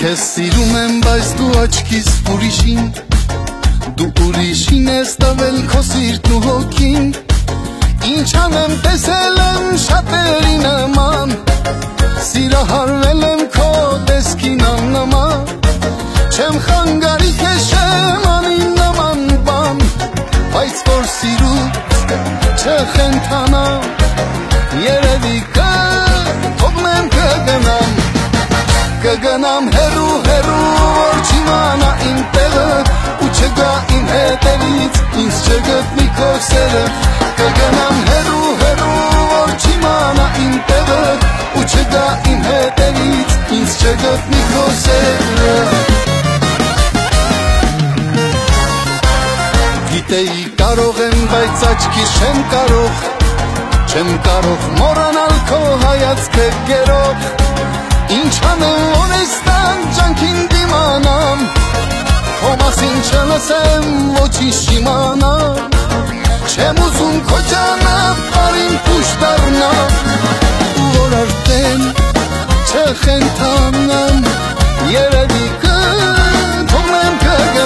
Քեզ սիրում եմ, բայց դու աչքիս ուրիշին, դու ուրիշին ես տվել քո սիրտն ու հոգին, ինչ անեմ տեսել եմ շատերի նման, սիրահարվել եմ քո տեսքին աննման, չեմ խանգարի քեզ չեմ անի նման բան, բայց որ սիրուց չխենթանամ, երևի կթողնեմ կգնամ, կգնամ հեռու հեռու, որ չիմանա իմ տեղը, ու չգա իմ հետևից, ինձ չգտնի քո սերը, կգնամ հեռու հեռու, որ չիմանա իմ տեղը, ու չգա իմ հետևից, ինձ չգտնի քո սերը։ Գիտեի կարող եմ, բայց աչքիս չեմ կարող մոռանալ քո հայացքը գերով, ինչ անեմ որ էստան ջանքին դիմանամ, քո մասին չլսեմ ոչինչ չիմանամ, չեմ ուզում քո ճանապարհին փուշ դառնամ, որ արդեն չխենթանամ, երևի կթողնեմ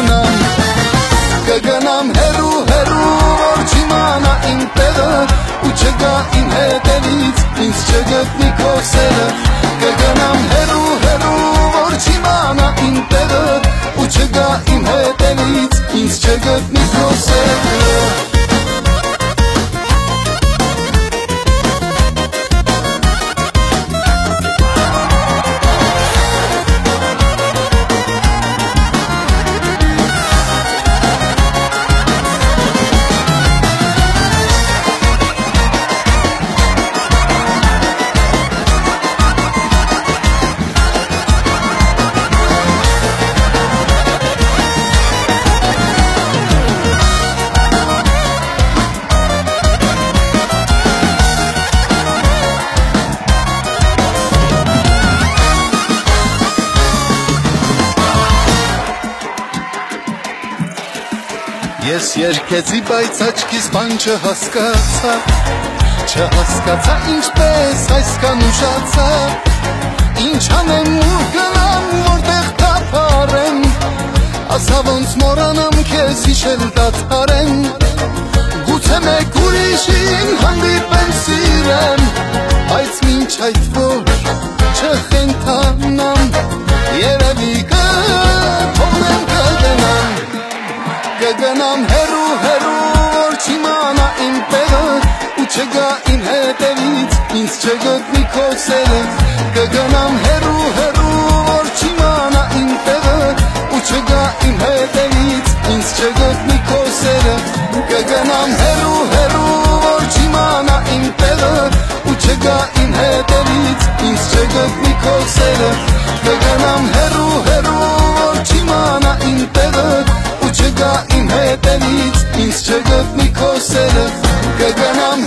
կգնամ հեռու հեռու, որ չիմանա իմ տեղը, ու չգա իմ հետևից, ինձ չգտնի քո սերը, կգնամ հեռու հեռու, որ չիմանա իմ տեղը, ու չգա իմ հետևից, ինձ չգտնի քո սերը։ Ես երկեցի, բայց աչքիս բան չհասկացա, ինչպես այսքան ուշացա, ինչ անեմ ու գնամ, որտեղ թափարեմ, ասա ոնց մոռանամ քեզ հիշել դադարեմ, գուցե մեկ ուրիշին հանդիպեմ սիրեմ, բայց մինչ այդ որ չխենթանամ, երևի կթողնեմ կգնամ հեռու հեռու, որ չիմանա իմ տեղը, ու չգա իմ հետևից, ինձ չգտնի քո սերը, կգնամ հեռու հեռու, որ չիմանա իմ տեղը, ու չգա իմ հետևից, ինձ չգտնի քո սերը, կգնամ հեռու հեռու, որ չիմանա իմ տեղը, ու չգա իմ հետևից, ինձ չգտնի քո սերը, կգնամ հեռու հեռու, որ չիմանա իմ տեղը, ու չգա իմ հետևից, ինձ չգտնի քո սերը, կգնամ